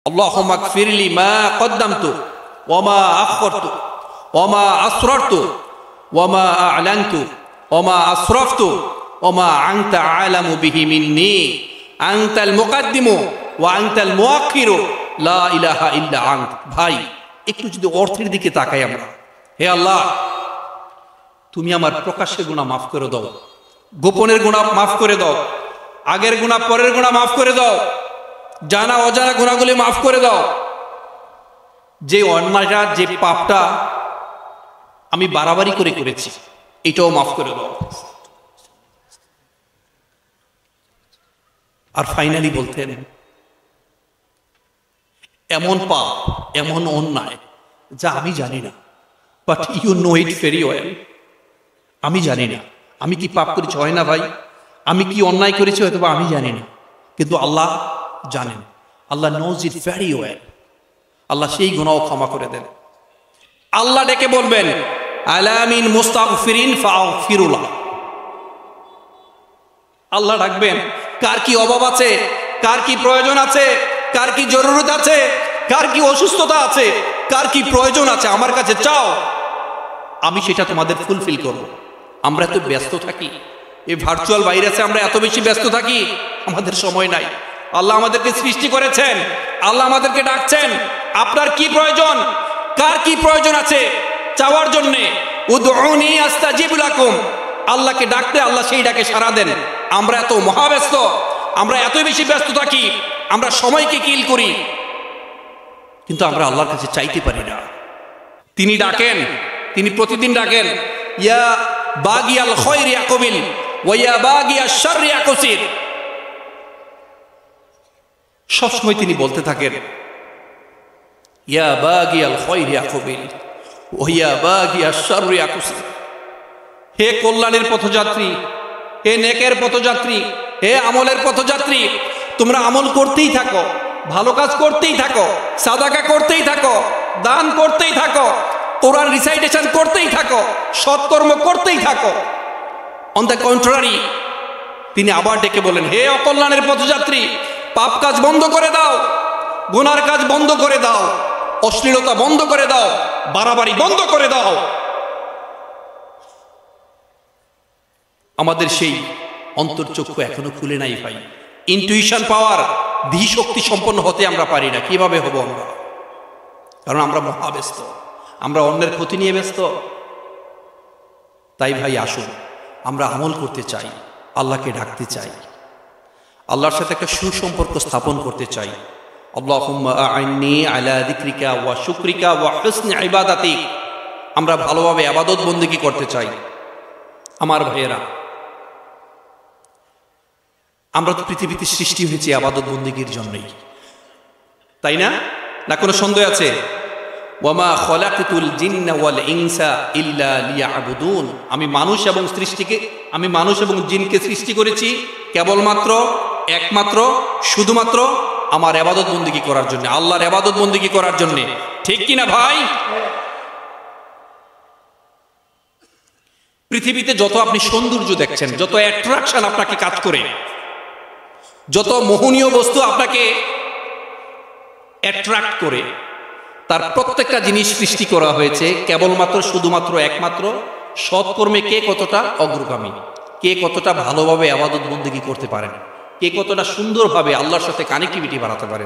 আল্লাহুম্মা গফিরলি মা কদ্দামতু ওয়া মা আখখারতু ওয়া মা আসরারতু ওয়া মা আ'লানতু ওয়া মা আসরাফতু ওয়া মা আনতা আ'লামু বিহি মিন্নি আনতাল মুকাদ্দিমু ওয়া আনতাল মুআক্খিরু লা ইলাহা ইল্লা আনত। ভাই, একটু যদি অর্থের দিকে তাকাই আমরা, হে আল্লাহ, তুমি আমার প্রকাশ্যের গুনাহ মাফ করে দাও, গোপনের গুনাহ মাফ করে দাও, আগের গুনাহ পরের গুনাহ মাফ করে দাও, জানা অজানা গুনাহগুলি মাফ করে দাও। যে অন্যায়টা, যে পাপটা আমি বাড়াবাড়ি করে করেছি, এটাও মাফ করে দাও। আর ফাইনালি বলতেন, এমন পাপ, এমন অন্যায় যা আমি জানি না, but you know it very well. আমি জানি না আমি কি পাপ করেছি, হয় না ভাই? আমি কি অন্যায় করেছি হয়তো বা আমি জানি না, কিন্তু আল্লাহ জানেন। Allah knows it very well. আল্লাহ সেই গুনাহ ক্ষমা করে দেন। আল্লাহ ডেকে বলবেন, আলামিন মুস্তাগফিরিন ফাগফিরুলাহ। আল্লাহ ডাকবেন, কার কি অভাব আছে, কার কি প্রয়োজন আছে, কার কি জরুরত আছে, কার কি অসুস্থতা আছে, কার কি প্রয়োজন আছে, আমার কাছে চাও, আমি সেটা তোমাদের ফুলফিল করব। আমরা এত ব্যস্ত থাকি, এই ভার্চুয়াল ভাইরাসে আমরা এত বেশি ব্যস্ত থাকি, আমাদের সময় নাই। আল্লাহ আমাদেরকে সৃষ্টি করেছেন, আল্লাহ আমাদেরকে ডাকছেন, আপনার কি প্রয়োজন, কার কি প্রয়োজন আছে চাওয়ার জন্য। উদউনি আস্তাজিব লাকুম। আল্লাহকে ডাকতে আল্লাহ সেই ডাকে সাড়া দেন। আমরা এত মহাব্যস্ত, আমরা এত বেশি ব্যস্ত থাকি, আমরা সময়কে কিল করি, কিন্তু আমরা আল্লাহর কাছে চাইতে পারি না। তিনি ডাকেন, তিনি প্রতিদিন ডাকেন, ইয়া বাগিয়াল খায়রি আকবিল ওয়া ইয়া বাগিয়াশ শাররি আকসির। সবসময় তিনি বলতে থাকেন, ইয়া বাগিয়াল খায়রি আকবিল ওয়া ইয়া বাগিয়াশ শাররি আকসির। হে কল্যাণের পথযাত্রী, হে নেকের পথযাত্রী, হে আমলের পথযাত্রী, তোমরা আমল করতেই থাকো, ভালো কাজ করতেই থাকো, সাদাকা করতেই থাকো, দান করতেই থাকো, কোরআন রিসাইটেশন করতেই থাকো, সৎকর্ম করতেই থাকো। অন দ্য কন্ট্রারি, তিনি আবার ডেকে বলেন, হে অকল্যাণের পথযাত্রী, পাপ কাজ বন্ধ করে দাও, গুনার কাজ বন্ধ করে দাও, অশ্লীলতা বন্ধ করে দাও, বাড়াবাড়ি বন্ধ করে দাও। আমাদের সেই অন্তর্চক্ষু এখনো খুলে নাই ভাই। ইনটুইশন পাওয়ার, ধী শক্তি সম্পন্ন হতে আমরা পারি না। কিভাবে হব আমরা? কারণ আমরা মহাব্যস্ত, আমরা অন্যের ক্ষতি নিয়ে ব্যস্ত। তাই ভাই, আসুন আমরা আমল করতে চাই, আল্লাহকে ডাকতে চাই, আল্লাহর সাথে একটা সুসম্পর্ক স্থাপন করতে চাই। আল্লাহুম্মা আ'ইন্নি আলা যিকরিকা ওয়া শুকরিকা ওয়া হুসনি ইবাদাতিক। আমরা ভালোভাবে ইবাদত বন্দেগী করতে চাই। আমার ভাইয়েরা, আমরা তো পৃথিবীতে সৃষ্টি হয়েছি ইবাদত বন্দেগীর জন্যই, তাই না? না কোনো সন্দেহ আছে? ওয়ামা খলাকতুল জিন্না ওয়াল ইনসা ইল্লা লিয়াবুদুন। আমি মানুষ এবং জিনকে সৃষ্টি করেছি কেবলমাত্র, একমাত্র, শুধুমাত্র আমার ইবাদত বন্দেগী করার জন্য, আল্লাহর ইবাদত বন্দেগী করার জন্য। ঠিক কিনা ভাই? পৃথিবীতে যত আপনি সৌন্দর্য দেখছেন, যত অ্যাট্রাকশন আপনাকে কাজ করে, যত মোহনীয় বস্তু আপনাকে অ্যাট্রাক্ট করে, তার প্রত্যেকটা জিনিস সৃষ্টি করা হয়েছে কেবলমাত্র, শুধুমাত্র, একমাত্র সৎকর্মে কে কতটা অগ্রগামী, কে কতটা ভালোভাবে ইবাদত বন্দেগী করতে পারেন, কে কতটা সুন্দরভাবে আল্লাহর সাথে কানেক্টিভিটি বাড়াতে পারেন।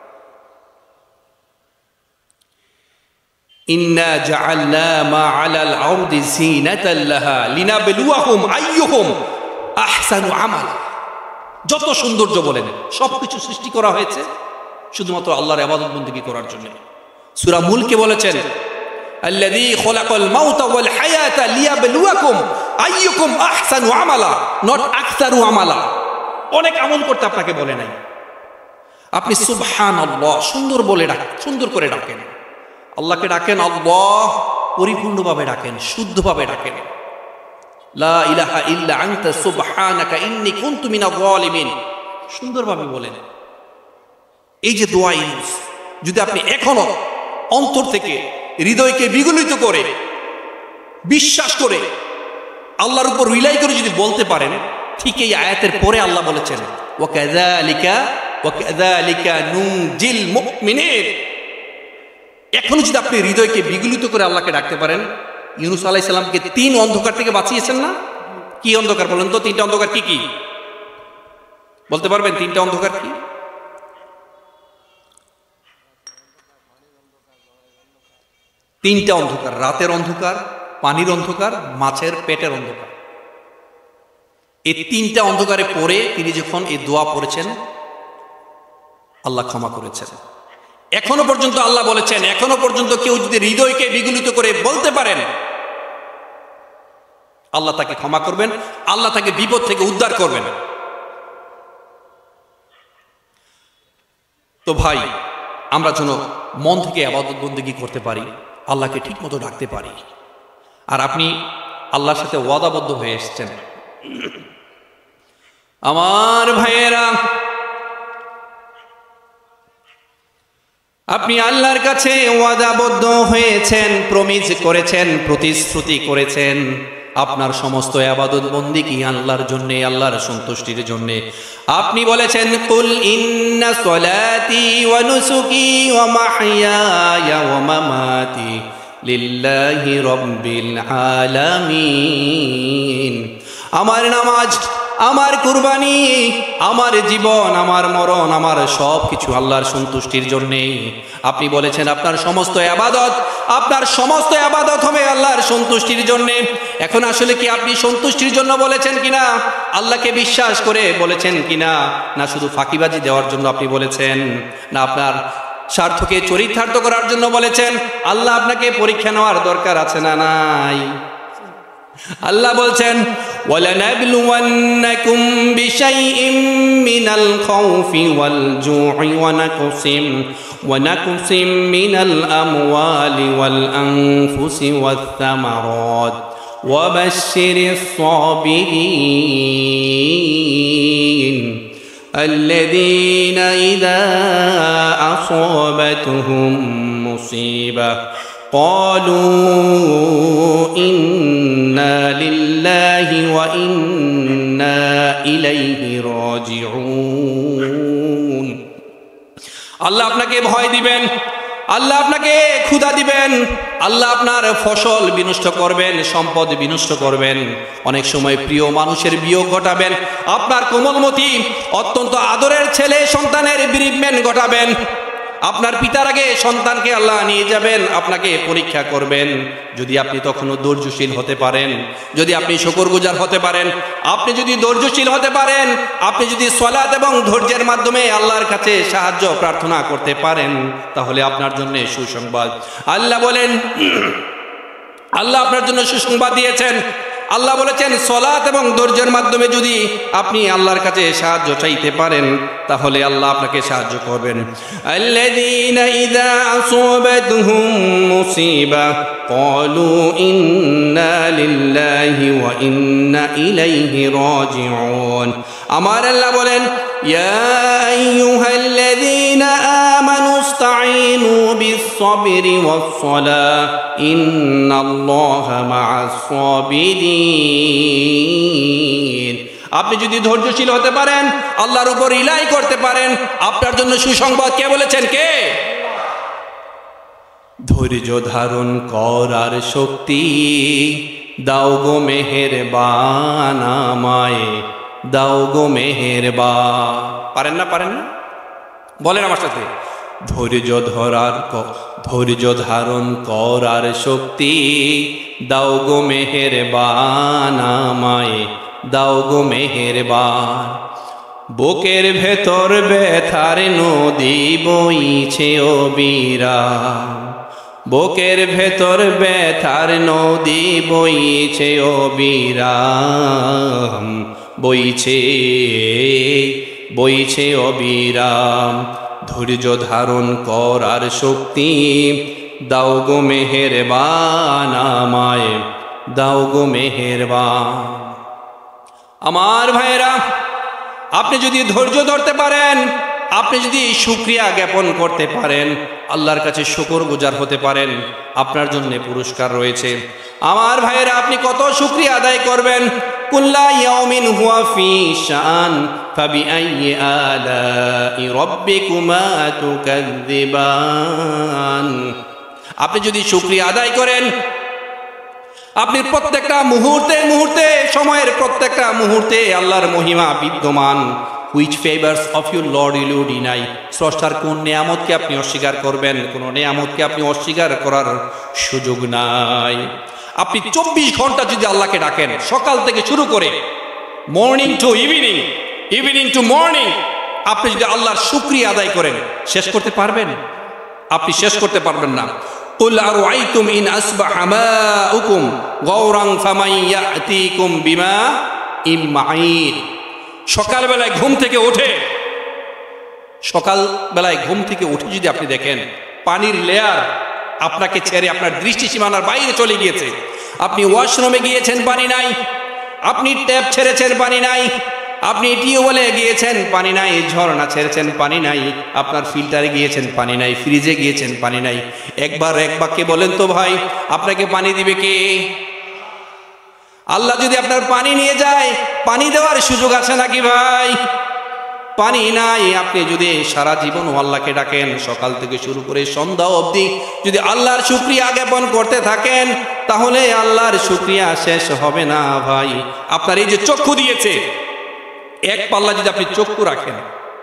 ইন্না জাআলনা মা আলাল আরদি জিনাতাল লাহা লিনাবলুয়াহুম আইয়ুহুম আহসানু আমালা। যত সৌন্দর্য বলেন, সবকিছু সৃষ্টি করা হয়েছে শুধুমাত্র আল্লাহর ইবাদত বন্দেগী করার জন্য। সূরা মুলকে বলেছেন, আল্লাযী খলাকাল মাউতা ওয়াল হায়াতা লিয়াবলুয়াকুম আইয়ুকুম আহসানু আমালা, নট আকসারু আমালা। অনেক আমল করতে আপনাকে বলে নাই। আপনি সুবহানাল্লাহ সুন্দর বলে ডাকেন, সুন্দর করে ডাকেন, আল্লাহকে ডাকেন, আল্লাহ পরিপূর্ণভাবে ডাকেন, শুদ্ধভাবে ডাকেন। লা ইলাহা ইল্লা আনতা সুবহানাকা ইন্নী কুনতু মিনাজ জালিমিন। সুন্দরভাবে বলেন। এই যে দোয়া ইউজ, যদি আপনি এখনো অন্তর থেকে, হৃদয়কে বিগলিত করে, বিশ্বাস করে, আল্লাহর উপর রিলাই করে যদি বলতে পারেন, ঠিক এই আয়াতের পরে আল্লাহ বলেছেন, ওয়া কাযালিকা ওয়া কাযালিকা নুনজিল মুমিনিন। এখন যদি আপনি হৃদয়কে বিগলিত করে আল্লাহকে ডাকতে পারেন, ইউনূস আলাইহিস সালামকে 3 অন্ধকার থেকে বাঁচিয়েছেন না? কি অন্ধকার বলেন তো? 3টা অন্ধকার কি কি বলতে পারবেন? 3টা অন্ধকার কি? তিনটা অন্ধকার, রাতের অন্ধকার, পানির অন্ধকার, মাছের পেটের অন্ধকার। এই 3টা অন্ধকারে পড়ে তিনি যখন এই দোয়া পড়েছেন, আল্লাহ ক্ষমা করেছেন। এখনো পর্যন্ত আল্লাহ বলেছেন, এখনো পর্যন্ত কেউ যদি হৃদয়কে বিগলিত করে বলতে পারেন, আল্লাহ তাকে ক্ষমা করবেন, আল্লাহ তাকে বিপদ থেকে উদ্ধার করবেন। তো ভাই, আমরা যেন মন থেকে ইবাদত বন্দেগী করতে পারি, আল্লাহকে ঠিক মতো ডাকতে পারি। আর আপনি আল্লাহর সাথে ওয়াদাবদ্ধ হয়ে এসেছেন। আমার ভাইয়েরা, আপনি আল্লাহর কাছে ওয়াদাবদ্ধ হয়েছেন, প্রমিস করেছেন, প্রতিশ্রুতি করেছেন আপনার সমস্ত ইবাদত বন্দেগী আল্লাহর জন্য, আল্লাহর সন্তুষ্টির জন্য। আপনি বলেছেন, কুল ইন্না সলাতি ওয়া নুসুকি ওয়া মাহইয়ায়া ওয়া মামাতি লিল্লাহি রাব্বিল আলামিন। আমার নামাজ, আমার কুরবানি, আমার জীবন, আমার মরণ, আমার সব কিছু আল্লাহর সন্তুষ্টির জন্যে। আপনি বলেছেন আপনার সমস্ত ইবাদত হবে আল্লাহর সন্তুষ্টির জন্যে। এখন আসলে কি আপনি সন্তুষ্টির জন্য বলেছেন কিনা, আল্লাহকে বিশ্বাস করে বলেছেন কিনা, না শুধু ফাঁকিবাজি দেওয়ার জন্য আপনি বলেছেন, না আপনার স্বার্থকে চরিতার্থ করার জন্য বলেছেন? আল্লাহ আপনাকে পরীক্ষা নেওয়ার দরকার আছে না নাই? আল্লাহ বলছেন, ওয়ালানাবলুওয়ান্নাকুম বিশাইইম মিনাল খাউফি ওয়াল জু'i ওয়া নাকসিম মিনাল আমওয়ালি ওয়াল আনফুসি ওয়াত থামারাত ওয়া বাশশিরিস সাবিরিন আল্লাযীনা ইযা আসাবাতুহুম মুসিবা قالوا إنا لله وإنا إليه راجعون। আল্লাহ আপনাকে ভয় দিবেন, আল্লাহ আপনাকে ক্ষুধা দিবেন, আল্লাহ আপনার ফসল বিনষ্ট করবেন, সম্পদ বিনষ্ট করবেন, অনেক সময় প্রিয় মানুষের বিয়োগ ঘটাবেন, আপনার কোমলমতি অত্যন্ত আদরের ছেলে সন্তানের বিয়োগ ঘটাবেন, আপনার পিতার আগে সন্তানকে আল্লাহ নিয়ে যাবেন, আপনাকে পরীক্ষা করবেন। যদি আপনি তখনও ধৈর্যশীল হতে পারেন, যদি আপনি শুকরগুজার হতে পারেন, আপনি যদি ধৈর্যশীল হতে পারেন, আপনি যদি সালাত এবং ধৈর্যের মাধ্যমে আল্লাহর কাছে সাহায্য প্রার্থনা করতে পারেন, তাহলে আপনার জন্য সুসংবাদ। আল্লাহ বলেন, আল্লাহ আপনার জন্য সুসংবাদ দিয়েছেন। আল্লাহ বলেছেন, সালাত এবং ধৈর্যের মাধ্যমে যদি আপনি আল্লাহর কাছে সাহায্য চাইতে পারেন, তাহলে আল্লাহ আপনাকে সাহায্য করবেন। আল্লাযীনা ইযা আসাবাতহুম মুসিবা ক্বালু ইন্না লিল্লাহি ওয়া ইন্না ইলাইহি রাজিউন। আমার আল্লাহ বলেন, ইয়া আইয়ুহাল্লাযীনা আমানু ইসতাঈনু বিস-সাবরি ওয়াস-সালাহ ইন্নাল্লাহা মা'আস-সাবিরিন। আপনি যদি ধৈর্যশীল হতে পারেন, আল্লাহর উপর রিলাই করতে পারেন, আপনার জন্য সুসংবাদ। কে বলেছেন? কে? ধৈর্য ধারণ করার শক্তি দাও গো মেহেরবান, আমায় দাও গো মেহেরবান। পারেন না? পারেন না? বলেন আমার সাথে, ধৈর্য ধারণ করার শক্তি দাও গো মেহেরবান, আমায় দাও গো মেহেরবান। বুকের ভেতর ব্যথার নদী বইছে অবিরাম, বুকের ভেতর ব্যথার নদী বইছে অবিরাম, বইছে অবিরাম। ধৈর্য ধারণ করার শক্তি দাও গো মেহেরবান, আমায় দাও গো মেহেরবান। আমার ভাইয়েরা, আপনি যদি ধৈর্য ধরতে পারেন, আপনি যদি শুকরিয়া জ্ঞাপন করতে পারেন, আল্লাহর কাছে শুকরগুজার হতে পারেন, আপনার জন্য পুরস্কার রয়েছে। আমার ভাইয়েরা, আপনি কত শুকরিয়া আদায় করবেন, কুল্লা ইয়াউমিন হুয়া ফি শাআন ফাবিআইয়ি আলাই রাব্বিকুমা তুকাযযিবান। আপনি যদি শুকরিয়া আদায় করেন, আপনি প্রত্যেকটা মুহূর্তে সময়ের প্রত্যেকটা মুহূর্তে আল্লাহর মহিমা বিদ্যমান। Which favours of your lord will you deny? স্রষ্টার কোন নেয়ামতকে আপনি অস্বীকার করবেন? কোন নেয়ামতকে আপনি অস্বীকার করার সুযোগ নাই। আপনি 24 ঘন্টা যদি আল্লাহকে ডাকেন, সকাল থেকে শুরু করে morning to evening, evening to morning, আপনি যদি আল্লাহর শুকরিয়া আদায় করেন, শেষ করতে পারবেন? আপনি শেষ করতে পারবেন না। কুল আরাইতুম ইন আসবাহা মাউকুম গাওরান ফামান ইয়াতিকুম বিমাইন মাঈন। সকালবেলায় ঘুম থেকে উঠে যদি আপনি দেখেন পানির লেয়ার আপনাকে ছেড়ে আপনার দৃষ্টি সীমানার বাইরে চলে গিয়েছে, আপনি ওয়াশরুমে গিয়েছেন পানি নাই, আপনি ট্যাপ ছেড়েছেন পানি নাই, আপনি টিউবওয়েলে গিয়েছেন পানি নাই, ঝর্ণা ছেড়েছেন পানি নাই, আপনার ফিল্টারে গিয়েছেন পানি নাই, ফ্রিজে গিয়েছেন পানি নাই, এক বাক্যে বলেন তো ভাই আপনাকে পানি দিবে কে? আল্লাহ যদি আপনার পানি নিয়ে যায়, পানি দেওয়ার সুযোগ আছে নাকি ভাই? পানি নাই। আপনি যদি সারা জীবন আল্লাহকে ডাকেন, সকাল থেকে শুরু করে সন্ধ্যা অবধি যদি আল্লাহর শুকরিয়া জ্ঞাপন করতে থাকেন, তাহলে আল্লাহর শুকরিয়া শেষ হবে না ভাই। আপনার এই যে চক্ষু দিয়েছে, এক পাল্লা যদি আপনি চক্ষু রাখেন,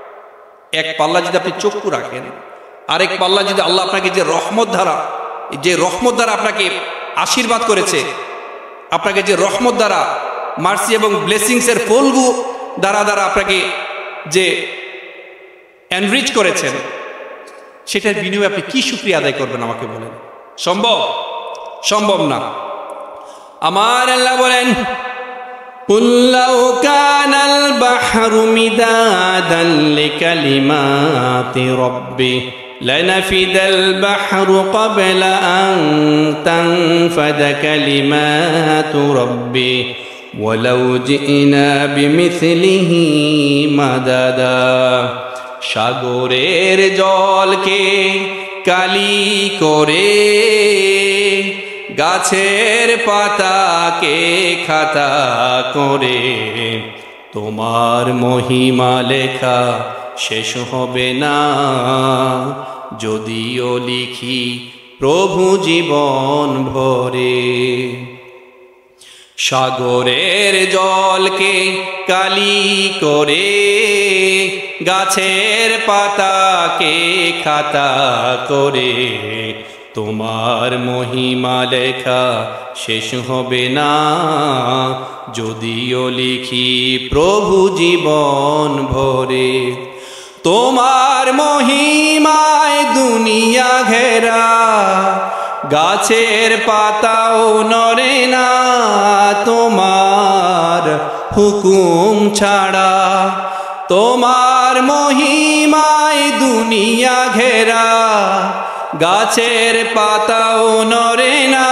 আরেক পাল্লা যদি আল্লাহ আপনাকে যে রহমত দ্বারা আপনাকে আশীর্বাদ করেছে, আপনাকে যে রহমত দ্বারা মার্সি এবং ব্লেসিংস এর ফলগু দ্বারা আপনাকে যে এনরিচ করেছেন, সেটার বিনিময়ে আপনি কি শুকরিয়া আদায় করবেন আমাকে বলেন? সম্ভব না। আমার আল্লাহ বলেন, কুল লাউ কানাল বাহরু মিদাদান লিকালিমাতি রাব্বি লানাফিদাল বাহরু ক্বাবলা আন তানফাদা কালিমাতু রাব্বি ওয়ালাউ জিনা বিমিসলিহি মাদাদা। সাগরের জলকে কালি করে, গাছের পাতাকে খাতা করে, তোমার মহিমা লেখা শেষ হবে না, যদিও লিখি প্রভু জীবন ভরে। সাগরের জলকে কালি করে, গাছের পাতাকে খাতা করে, তোমার মহিমা লেখা শেষ হবে না, যদিও লিখি প্রভু জীবন ভরে। তোমার মহিমায় দুনিয়া ঘেরা, গাছের পাতাও নড়ে না তোমার হুকুম ছাড়া। তোমার মহিমায় দুনিয়া ঘেরা, গাছের পাতাও নড়ে না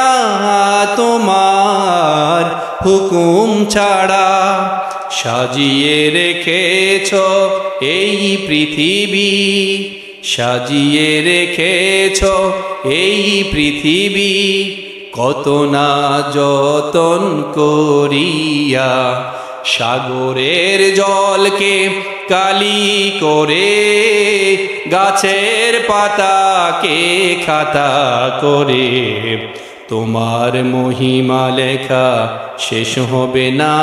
তোমার হুকুম ছাড়া। সাজিয়ে রেখেছ এই পৃথিবী, সাজিয়ে রেখেছ এই পৃথিবী, কত না যতন করিয়া। সাগরের জলকে কালি করে, গাছের পাতাকে খাতা করে, তোমার মহিমা লেখা শেষ হবে না,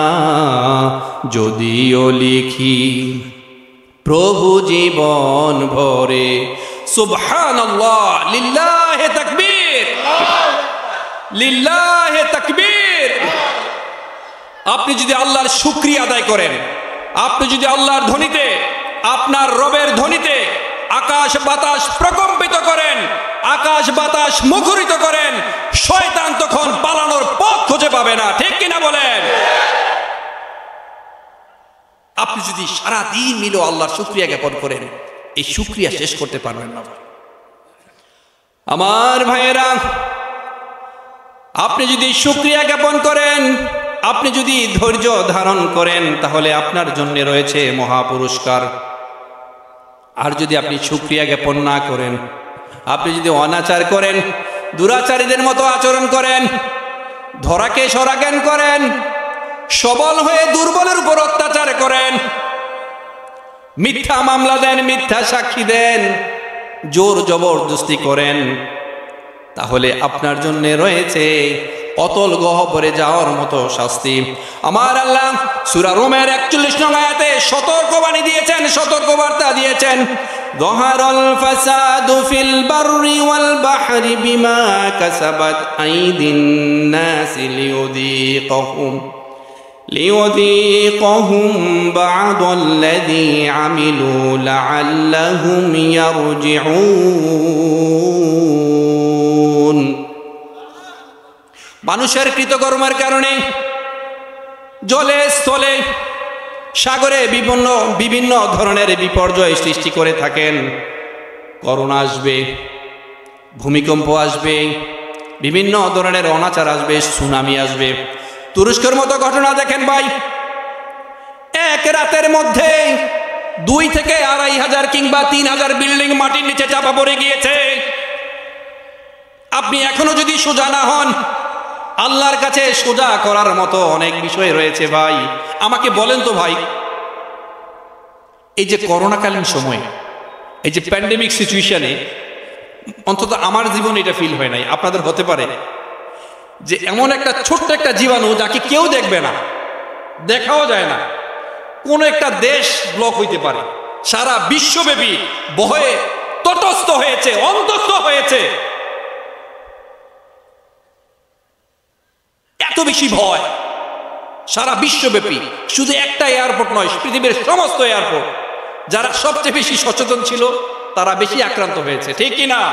যদিও লিখি প্রভু জীবন ভরে। সুবহানাল্লাহ, লিল্লাহে তাকবীর, লিল্লাহে তাকবীর। আপনি যদি আল্লাহর শুকরিয়া আদায় করেন, আপনি যদি আল্লাহর ধ্বনিতে, আপনার রবের ধ্বনিতে আকাশ বাতাস প্রকম্পিত করেন, আকাশ বাতাস মুখরিত করেন, শয়তান তখন পালানোর পথ খুঁজে পাবে না। ঠিক কিনা বলেন? আপনি যদি সারা দিন মিলে আল্লাহর শুকরিয়া জ্ঞাপন করেন, এই শুকরিয়া শেষ করতে পারবেন না। আমার ভাইয়েরা, আপনি যদি শুকরিয়া জ্ঞাপন করেন, আপনি যদি ধৈর্য ধারণ করেন, তাহলে আপনার জন্য রয়েছে মহা পুরস্কার। আর যদি আপনি শুকরিয়া জ্ঞাপন না করেন, আপনি যদি অনাচার করেন, দুরাচারীদের মতো আচরণ করেন, ধরাকে সরাজ্ঞান করেন, সবল হয়ে দুর্বলের উপর অত্যাচার করেন, মিথ্যা মামলা দেন, মিথ্যা সাক্ষী দেন, জোর জবরদস্তি করেন, তাহলে আপনার জন্য রয়েছে অতল গহ্বরে যাওয়ার মতো শাস্তি। আমার আল্লাহ সূরা রোমের 41 নং আয়াতে সতর্কবাণী দিয়েছেন, সতর্কবার্তা দিয়েছেন, যহারাল ফাসাদু ফিল বাররি ওয়াল বাহরি বিমা কাসাবাত আইদিন নাস লিয়ুযীকাহুম বা'দাল্লাযী আমিলু লা'আল্লাহুম ইয়ারজিউন। মানুষের কৃতকর্মের কারণে জলে স্থলে সাগরে বিভিন্ন ধরনের বিপর্যয় সৃষ্টি করে থাকেন। করোনা আসবে, ভূমিকম্প আসবে, বিভিন্ন ধরনের অনাচার আসবে, সুনামি আসবে। তুরস্কের মতো ঘটনা দেখেন ভাই, এক রাতের মধ্যে 2 থেকে 2500 কিংবা 3000 বিল্ডিং মাটির নিচে চাপা পড়ে গিয়েছে। আপনি এখনো যদি সোজা না হন, আল্লাহর কাছে সোজা করার মতো অনেক বিষয় রয়েছে ভাই। আমাকে বলেন তো ভাই, এই যে করোনাকালীন সময়ে, এই যে প্যান্ডেমিক সিচুয়েশনে, অন্তত আমার জীবনে এটা ফিল হয় নাই, আপনাদের হতে পারে, যে এমন একটা ছোট্ট একটা জীবাণু যাকে কেউ দেখবে না, দেখাও যায় না, কোন একটা দেশ ব্লক হইতে পারে, সারা বিশ্বব্যাপী ভয়ে তটস্থ হয়েছে, অন্তস্থ হয়েছে। এত বেশি ভয় সারা বিশ্বব্যাপী, শুধু একটা এয়ারপোর্ট নয়, পৃথিবীর সমস্ত এয়ারপোর্ট। যারা সবচেয়ে বেশি সচেতন ছিল তারা বেশি আক্রান্ত হয়েছে, ঠিক কি না?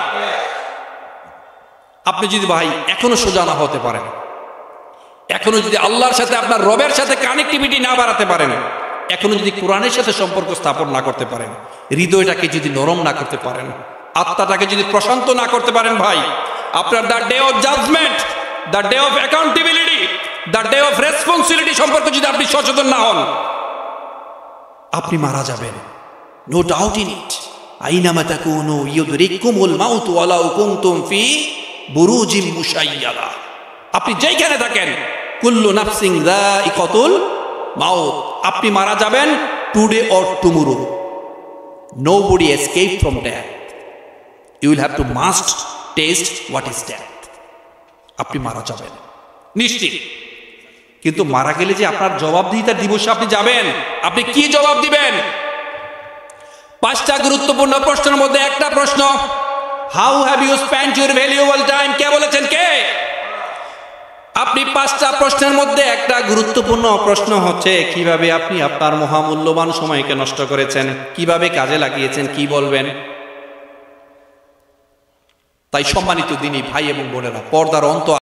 আপনি যদি ভাই এখনো সোজা না হতে পারেন, এখনো যদি আল্লাহর সাথে আপনার রবের সাথে কানেক্টিভিটি না বাড়াতে পারেন, এখনো যদি কোরআনের সাথে সম্পর্ক স্থাপন না করতে পারেন, হৃদয়টাকে যদি নরম না করতে পারেন, আত্মাটাকে যদি প্রশান্ত না করতে পারেন ভাই, আপনার the day of judgement, the day of accountability, the day of responsibility সম্পর্কে যদি আপনি সচেতন না হন, আপনি মারা যাবেন। No doubt in it. আইনামা তাকুনু ইউদরিকুমুল মাউত ওয়ালাউ কুনতুম ফি বুরুজিম মুশাইয়াদা। আপনি যেখানে থাকেন, কুল্লু নাফসিন যায়িকাতুল মাউত, আপনি মারা যাবেন, today or tomorrow. Nobody escape from death, you will have to must taste what is death. আপনি মারা যাবেন নিশ্চিত, কিন্তু মারা গেলে যে আপনার জবাবদিহিতার দিবসে আপনি যাবেন, আপনি কি জবাব দিবেন? 5টা গুরুত্বপূর্ণ প্রশ্নের মধ্যে একটা প্রশ্ন, how have you spent your valuable time? কে বলেছেন? কে? আপনি 5টা প্রশ্নের মধ্যে একটা গুরুত্বপূর্ণ প্রশ্ন হচ্ছে, কিভাবে আপনি আপনার মহামূল্যবান সময়কে নষ্ট করেছেন, কিভাবে কাজে লাগিয়েছেন, কি বলবেন? তাই সম্মানিত দিনী ভাই এবং বোনেরা, পর্দার অন্ত